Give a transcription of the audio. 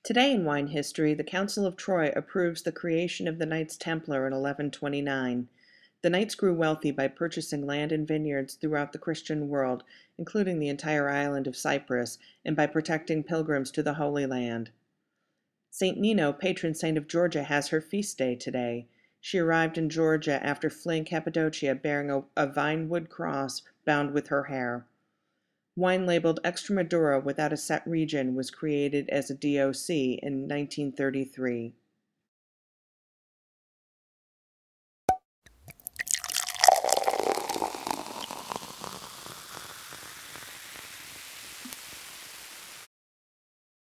Today in wine history, the Council of Troy approves the creation of the Knights Templar in 1129. The knights grew wealthy by purchasing land and vineyards throughout the Christian world, including the entire island of Cyprus, and by protecting pilgrims to the Holy Land. Saint Nino, patron saint of Georgia, has her feast day today. She arrived in Georgia after fleeing Cappadocia bearing a vine-wood cross bound with her hair. Wine labeled Extremadura without a set region was created as a DOC in 1933.